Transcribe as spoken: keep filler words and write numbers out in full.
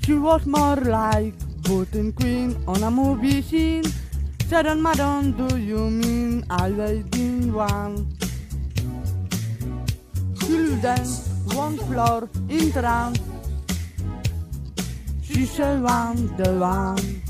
She was more like button queen on a movie scene. Said, madam, do you mean I waiting one? She'll dance one floor in trance. She said, I'm the one.